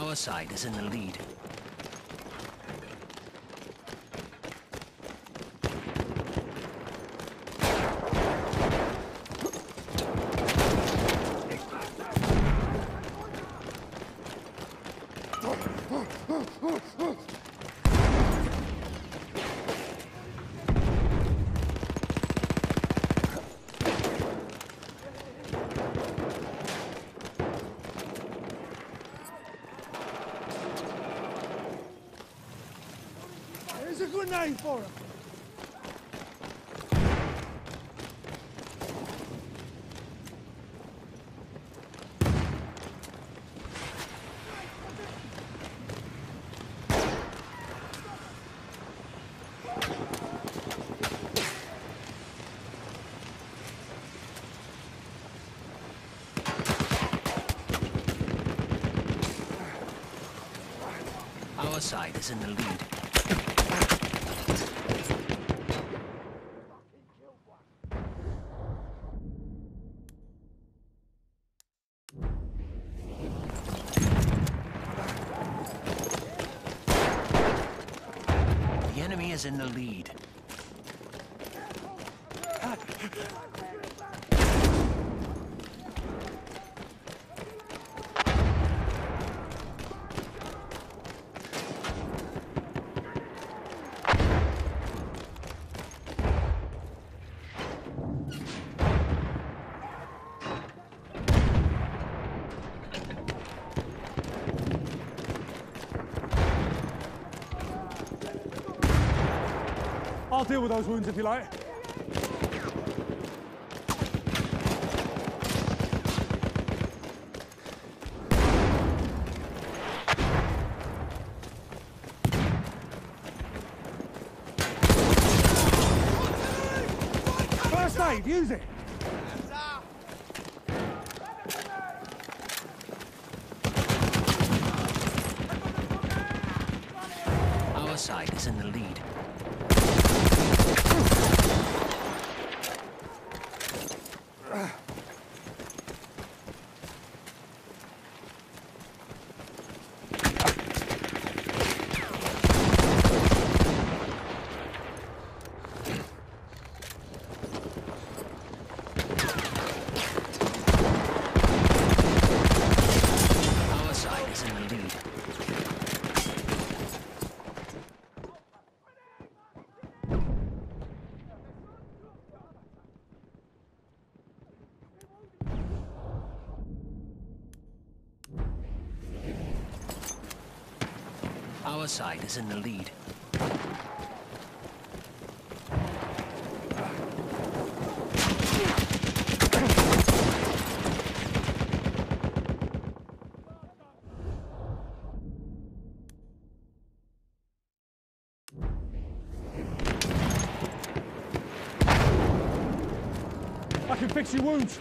Our side is in the lead. There's a good name for him. Our side is in the lead. The enemy is in the lead. I'll deal with those wounds if you like. First aid, use it. Our side is in the lead. Our side is in the lead. Our side is in the lead. I can fix your wounds.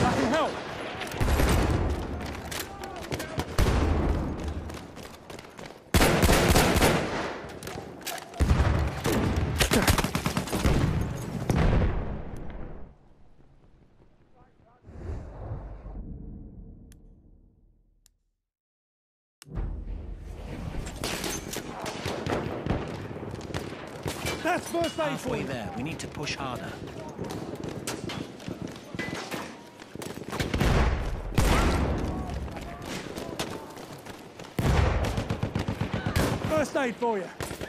I can help. That's first aid for Halfway you. there. We need to push harder. First aid for you.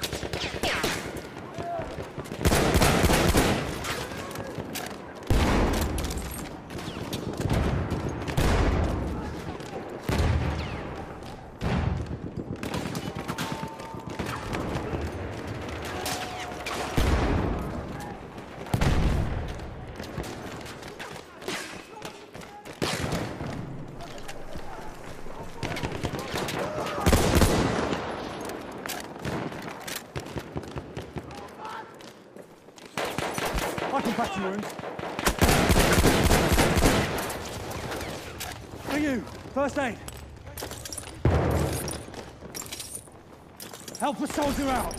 I can patch your wounds. For you, first aid. Help the soldier out.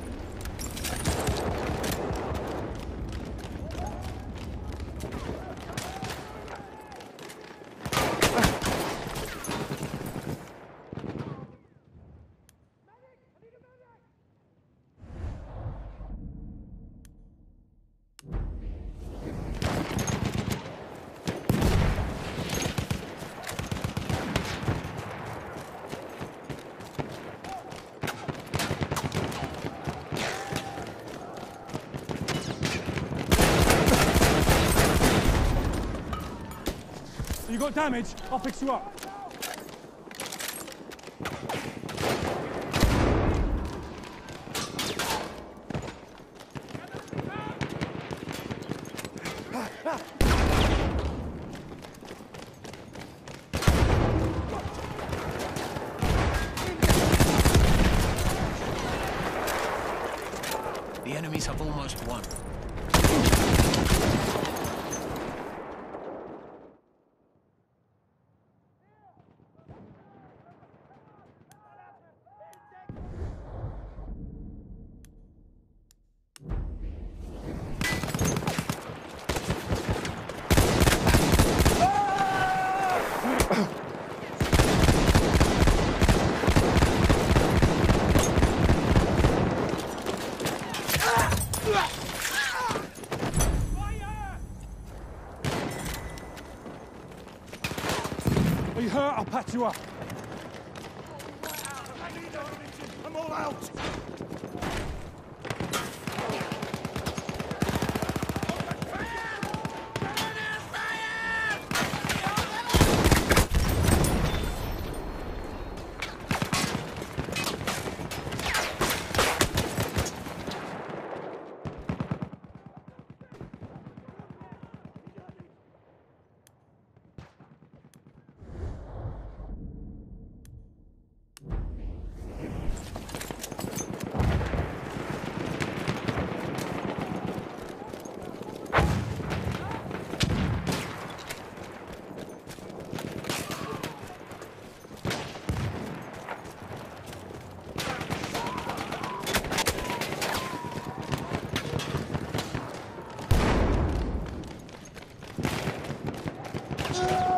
You got damage? I'll fix you up. The enemies have almost won. Are you hurt? I'll patch you up. I'm all out! Ah!